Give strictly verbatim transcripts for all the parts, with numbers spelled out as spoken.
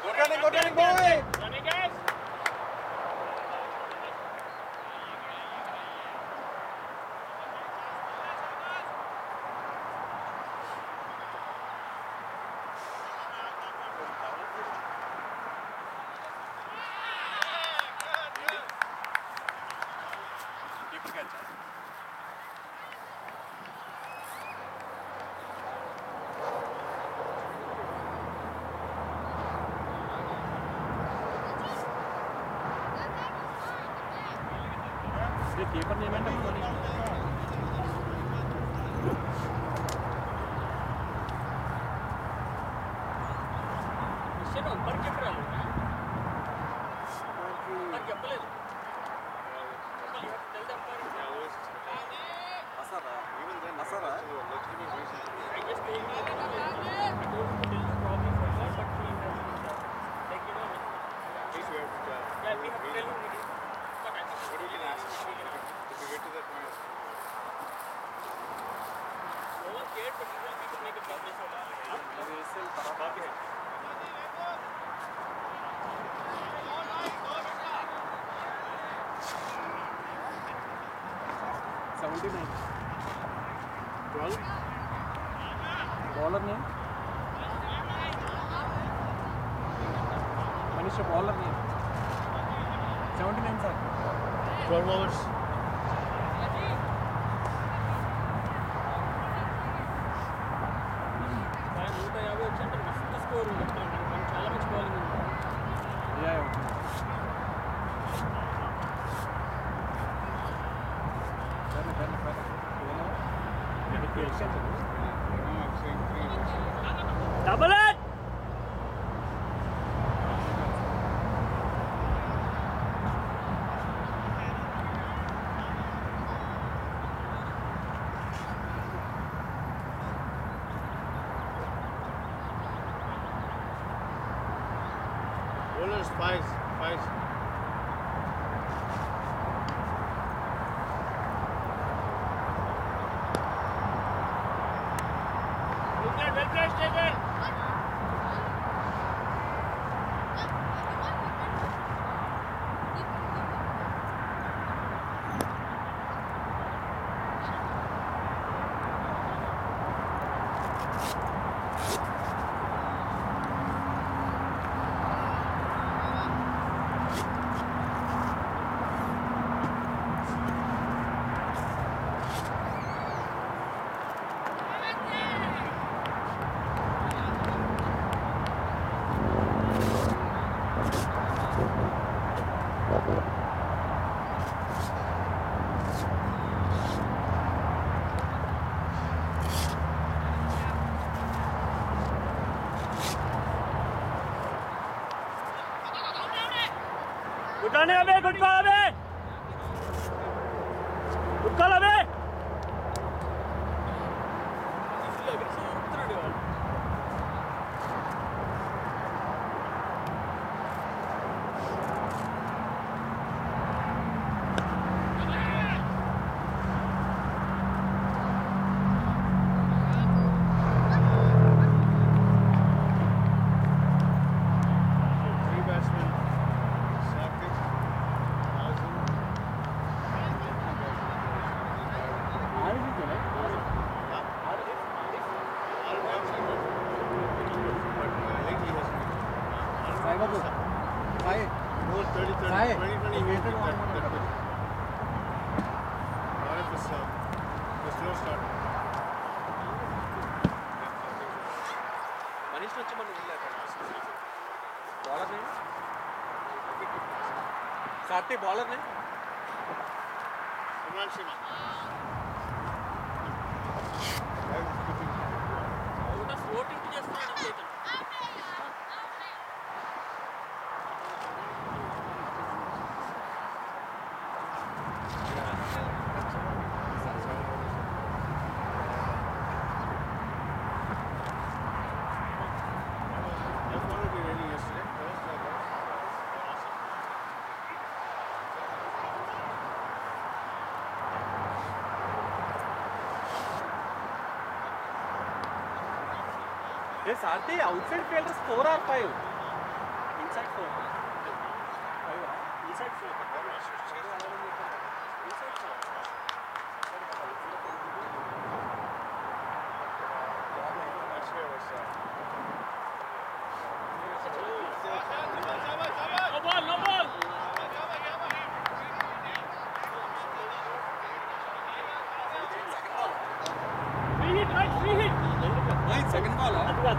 Good running, good running, boy. Running, guys. Keeper name and Mission ऊपर के पर आलू है ऊपर के पले tell them for Asara even then Asara I guess they I don't tell the problem for that but he has like you know Please we have to tell. yeah we have to tell him but I think What we can ask if we get to that point. no one cared but people people make a problem for that we still Parapati seventy-nine twelve bowler name Manisha bowler name seventy-nine sir twelve overs. నూట యాభై వచ్చంటే మస్తు score ఉంది చాలా మంచి bowling ఉంది yeah Pera, pera, pera. Double at Bowlers five, five. well played Stephen Good running, Abe. Good call, Abe. Good call, Abe. Three batsmen. Sakic, Azim. thirty, thirty, Sai. twenty, twenty, He he waited did one that, more that minute. good. Arif is uh, the slow start. Manish నుంచి మనం వెళ్ళాక bowler name Sathvi bowler name Imran Shima. Voting చేస్తున్నాడు Chetan I followed you really yesterday. That was that was awesome. Yes, are they outside fielders four or five? four. He said four. He said four. No ball, no ball. Free hit, right? Free hit. Right, second ball. అది కాదు.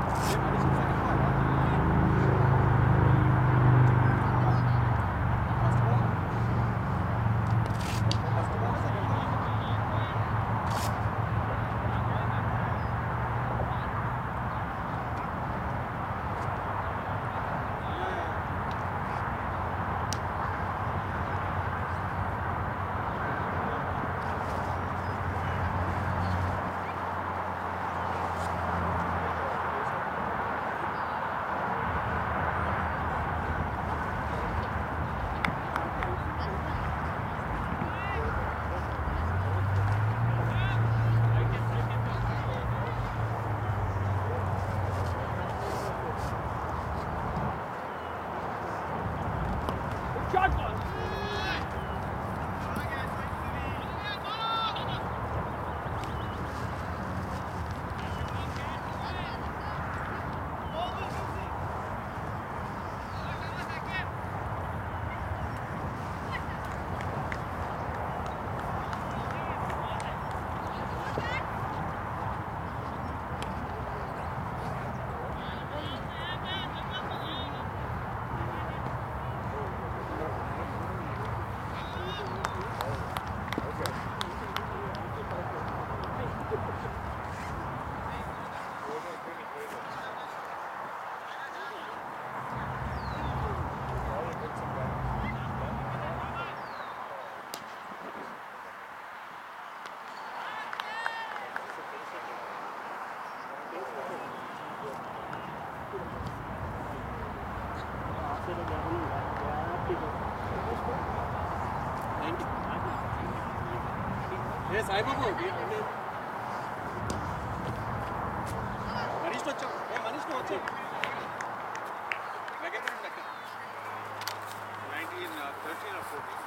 Shot ball. ఏ సాయిబాబు మనీష్ వచ్చావు ఏ మనీష్ వచ్చావు nineteen thirteen or fourteen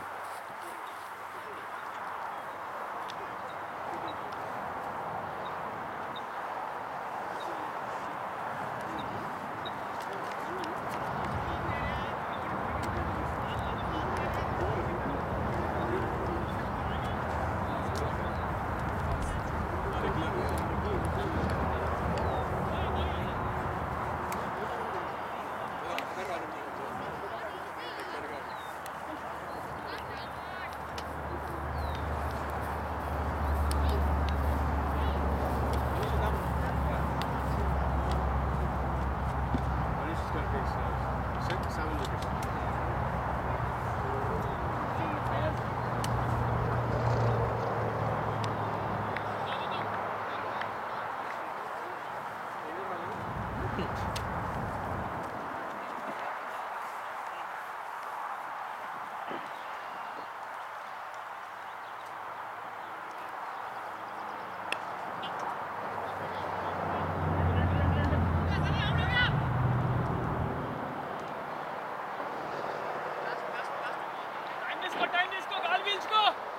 Time తీసుకో గాలి పీల్చుకో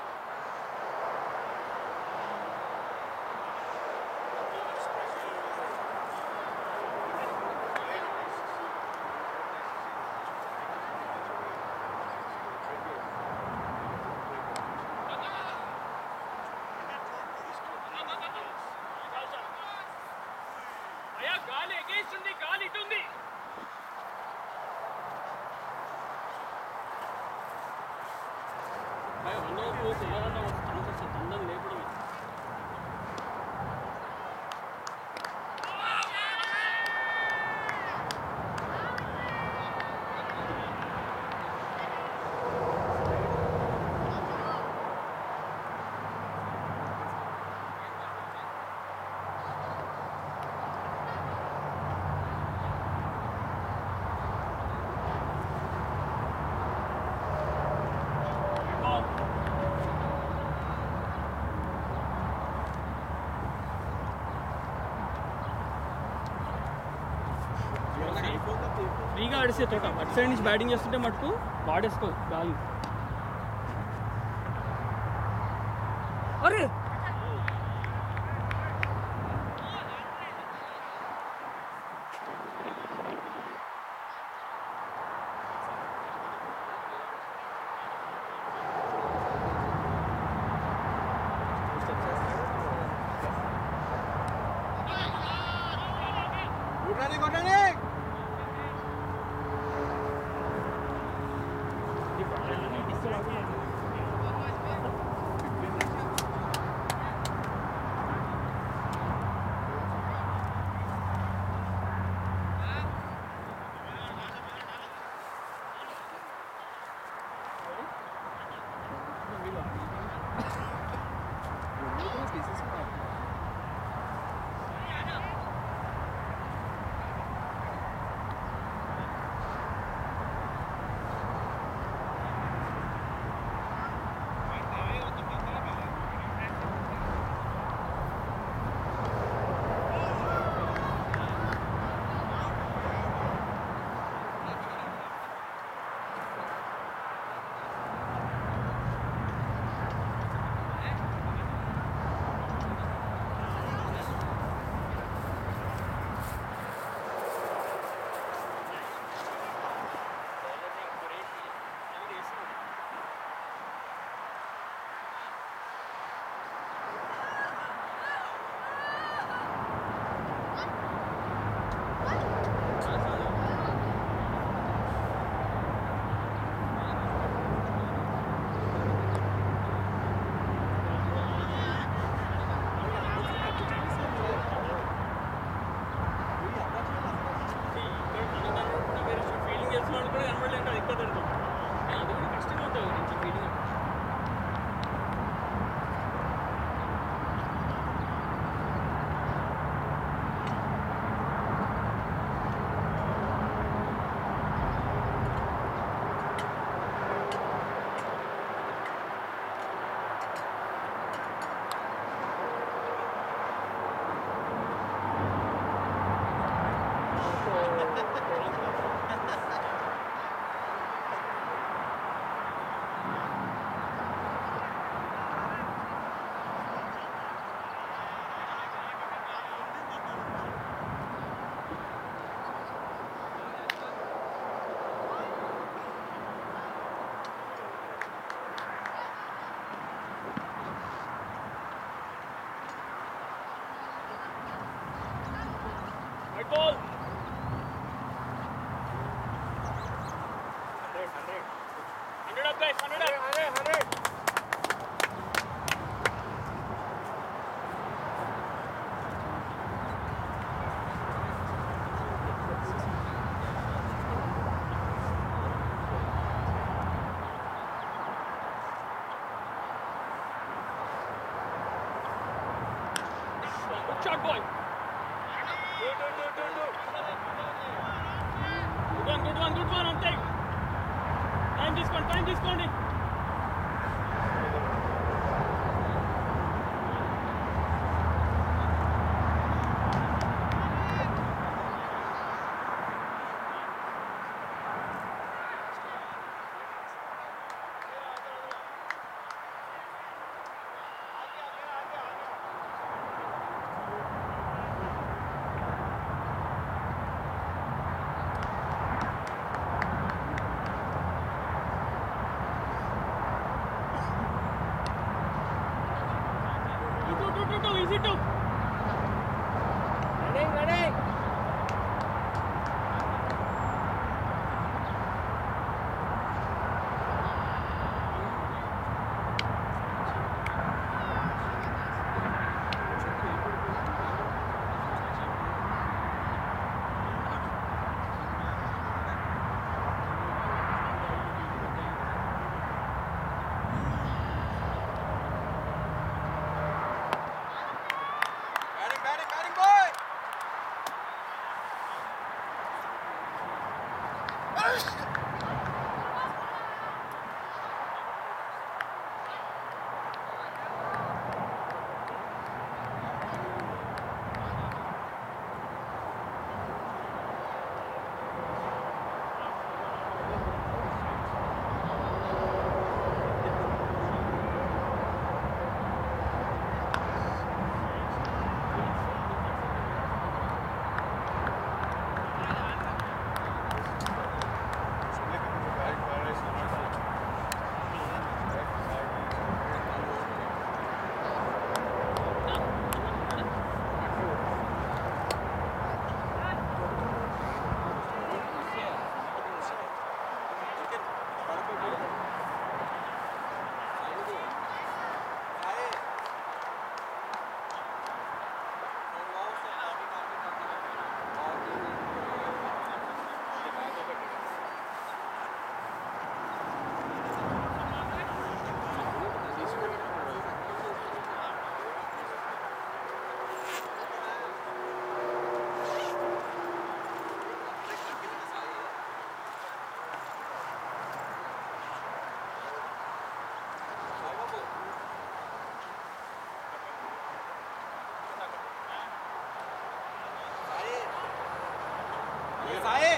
అయ్యా గాలి ఎగేస్తుంది గాలి ఇటుంది రెండవ పోతే ఏదన్నా వస్తుంది తొందరగా లేపడమే ఫ్రీగా ఆడిస్తే తోట అటు సైడ్ నుంచి బ్యాటింగ్ చేస్తుంటే మటుకు వాడేసుకో గాలి. అరే కొట్టండి కొట్టండి ball. Hundred up, guys. Hundred up. hundred hundred Good shot, boy. Good, good, good, good, good. Good one, good one, good one. On take. Time discount, time discounting. Easy to. Running, running. Batting, batting, batting, boy. Sai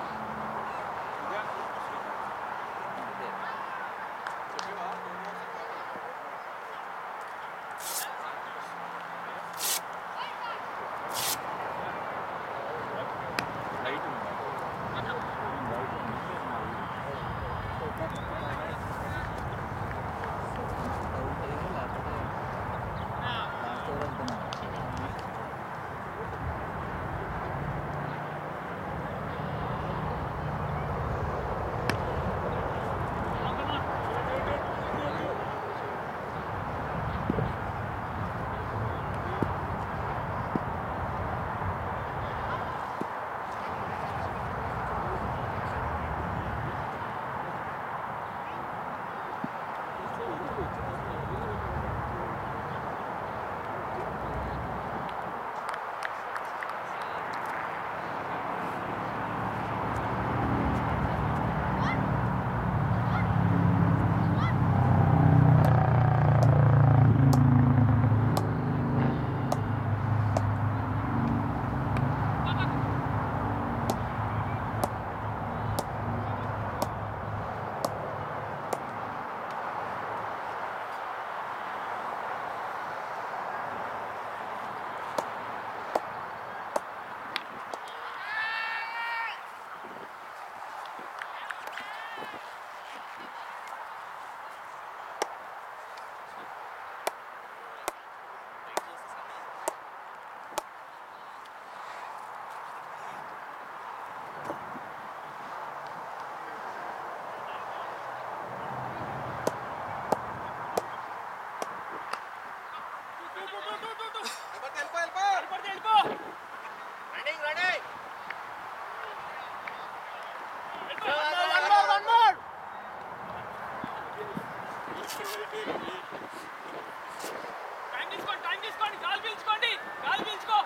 time తీసుకోండి time తీసుకోండి గాలి పీల్చుకోండి గాలి పీల్చుకో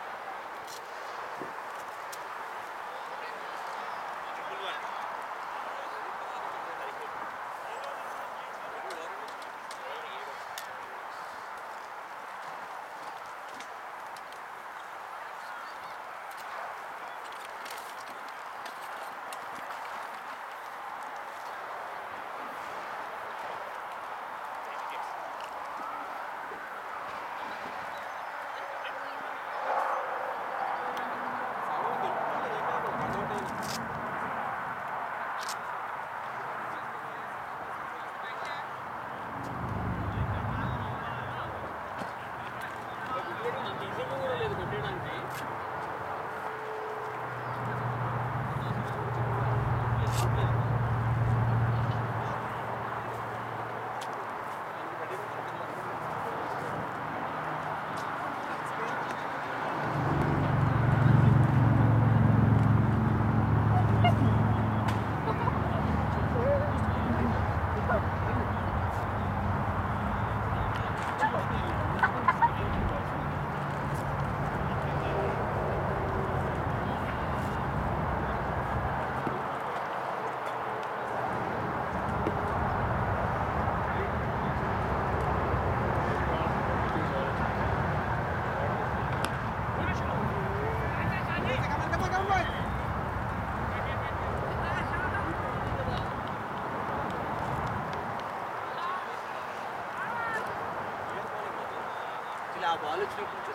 ఆ ball వచ్చినప్పుడు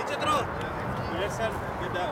Yes, sir. Good job.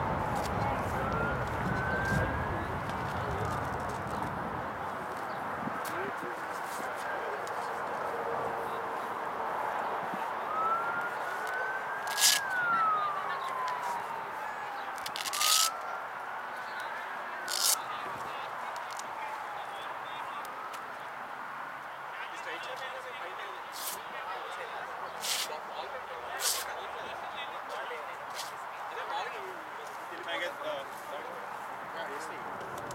I get the. Yeah, you see.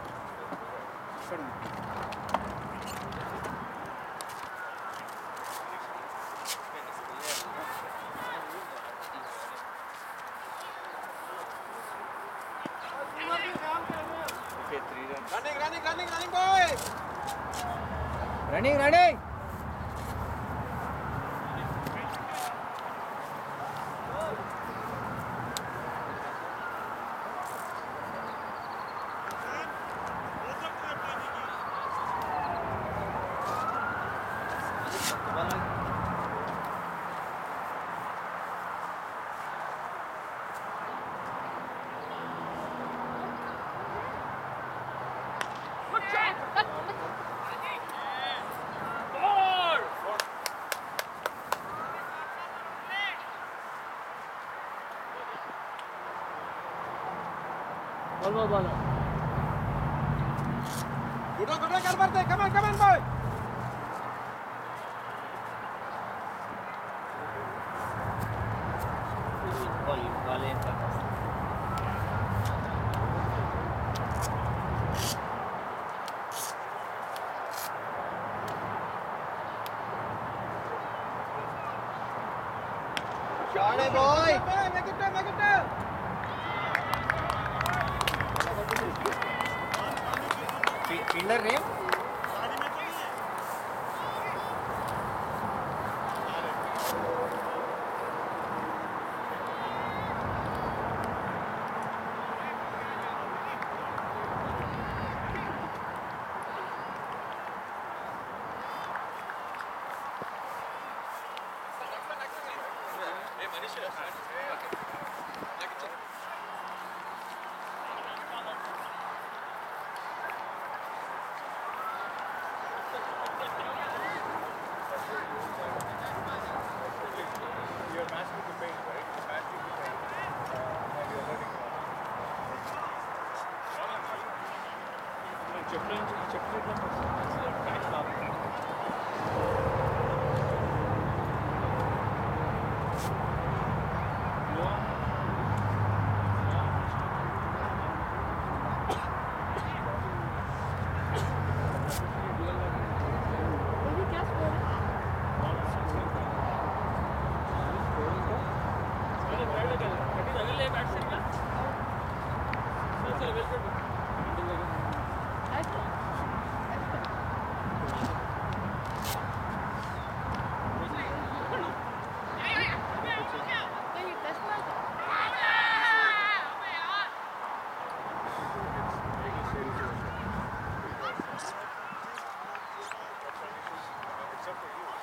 Okay, three runs. Running, running, running, running, boys! Running, running. Ball, ball, ball. Good on, good on, Calvarte. Come on, come on, boy. Ball, ball in purpose. Shot it, boy. Make it down, make it down. Fielder name? You're mastering the paint, right? You're mastering the paint. Uh, and you're learning. Except for you.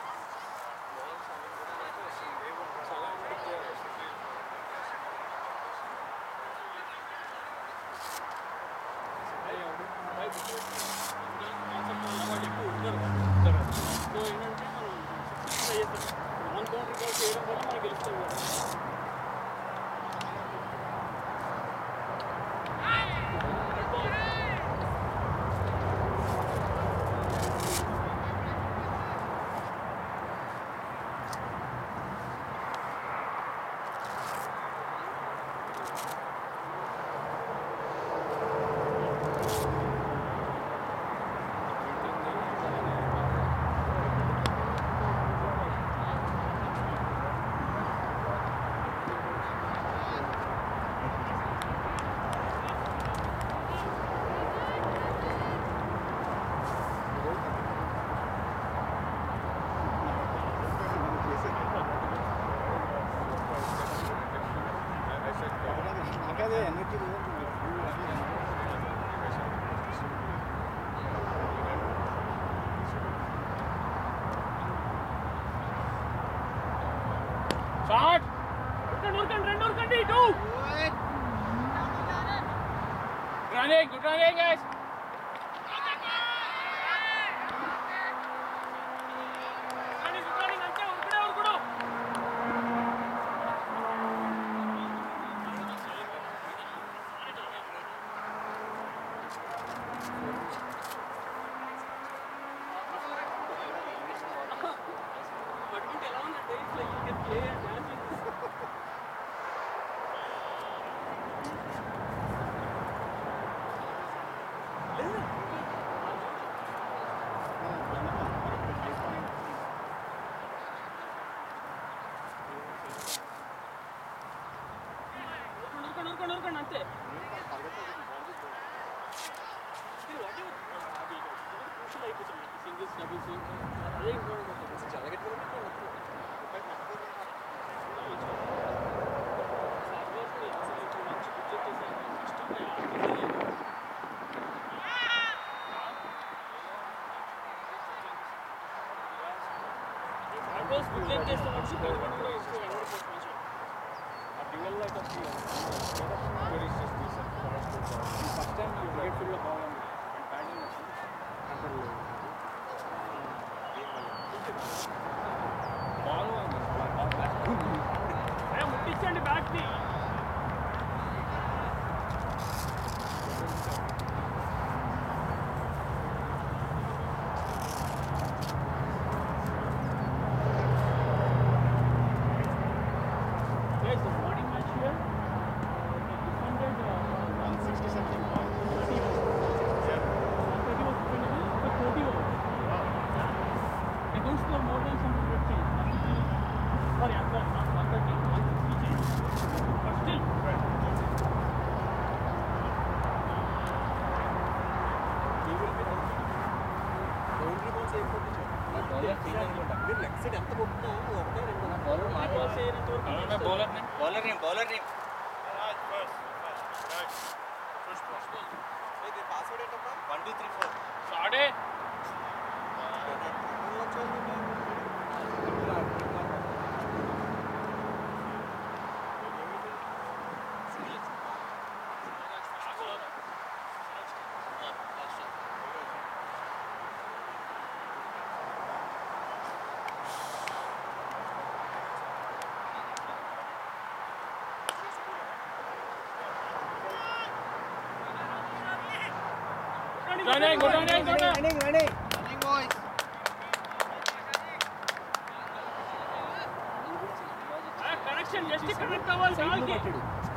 Shot! Urkan, urkan, run, urkan, three, two. Running, good running, guys. Running, good running. Ante, urkudu, urkudu. But don't allow the days like you can play and dance with this. urkund urkund urkund ante whatever crucial అయిపోతుంది singles doubles అదే important జరగట్లేదు Almost good test వచ్చి కనబడి కూడా ఇస్తూ కనబడిపోతుంది మంచిగా ఆ డ్యూయల్ లైట్ వచ్చి వెరీ స్ట్రెస్ తీసారు ఫస్ట్ టైం ఈ క్రికెట్ ఫీల్డ్లో బాగుంది అండ్ బ్యాటింగ్ వచ్చింది కంట్రోల్ బాగుంది ముట్టించండి బ్యాట్ని बॉलर नहीं बॉलर नहीं वन टू थ्री फोर साढ़े running, good running, good running, running running Running boys. correction, just connect the ball, ball ki.